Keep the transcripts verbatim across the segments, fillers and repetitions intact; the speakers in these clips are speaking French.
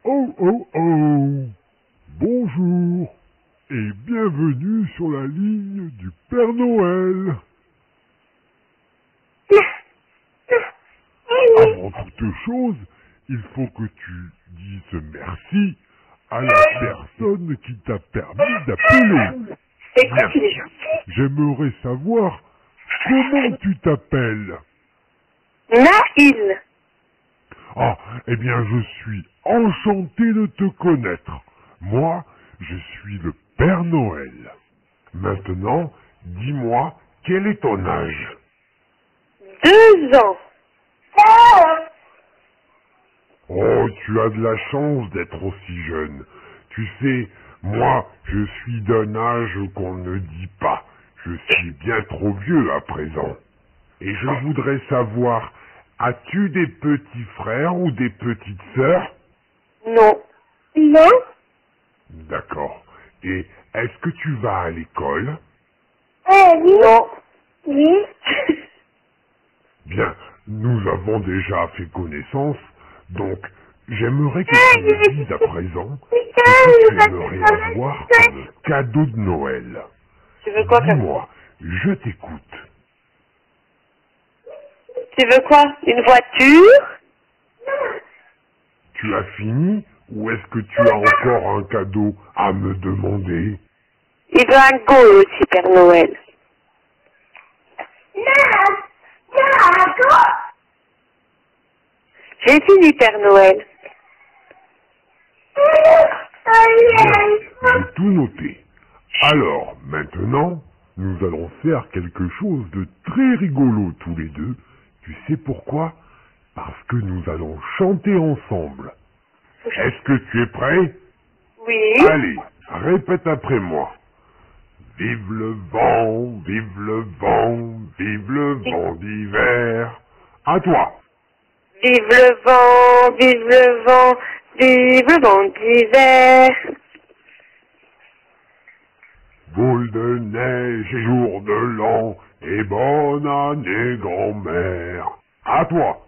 Oh oh oh! Bonjour et bienvenue sur la ligne du Père Noël. Avant toute chose, il faut que tu dises merci à la personne qui t'a permis d'appeler. Écoute, il est gentil. J'aimerais savoir comment tu t'appelles. Naïl. Ah, eh bien, je suis enchanté de te connaître. Moi, je suis le Père Noël. Maintenant, dis-moi, quel est ton âge? Deux ans. Oh, tu as de la chance d'être aussi jeune. Tu sais, moi, je suis d'un âge qu'on ne dit pas. Je suis bien trop vieux à présent. Et je voudrais savoir, as-tu des petits frères ou des petites sœurs? Non. Non. D'accord. Et est-ce que tu vas à l'école? Oui. Non. Oui. Bien, nous avons déjà fait connaissance, donc j'aimerais que tu me dises à présent ce que tu aimerais avoir comme cadeau de Noël. Tu veux quoi comme Dis-moi, je t'écoute. Tu veux quoi? Une voiture? Tu as fini ou est-ce que tu as encore un cadeau à me demander? Il veut un go aussi, Père Noël. Non. Non, J'ai fini, Père Noël. Bien, j'ai tout noté. Alors, maintenant, nous allons faire quelque chose de très rigolo tous les deux. Tu sais pourquoi? Parce que nous allons chanter ensemble. Est-ce que tu es prêt? Oui. Allez, répète après moi. Vive le vent, vive le vent, vive le vent d'hiver. À toi. Vive le vent, vive le vent, vive le vent d'hiver. Boule de neige et jour de l'an, et bonne année grand-mère. À toi.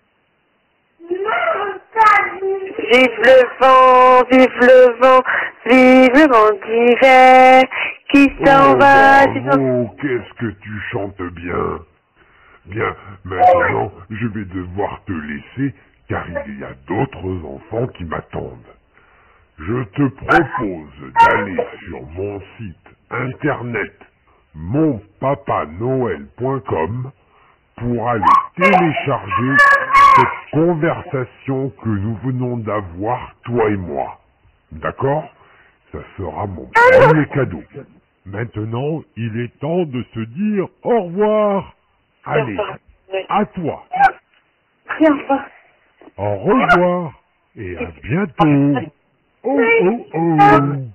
Vive le vent, vive le vent, vive le vent d'hiver, qui s'en Oh, va, qui s'en... bravo, qu'est-ce que tu chantes bien. Bien, maintenant, je vais devoir te laisser, car il y a d'autres enfants qui m'attendent. Je te propose d'aller sur mon site internet mon papa noël point com pour aller télécharger cette conversation que nous venons d'avoir, toi et moi. D'accord? Ça sera mon premier cadeau. Maintenant, il est temps de se dire au revoir. Allez, à toi. Au revoir et à bientôt. Oh oh oh.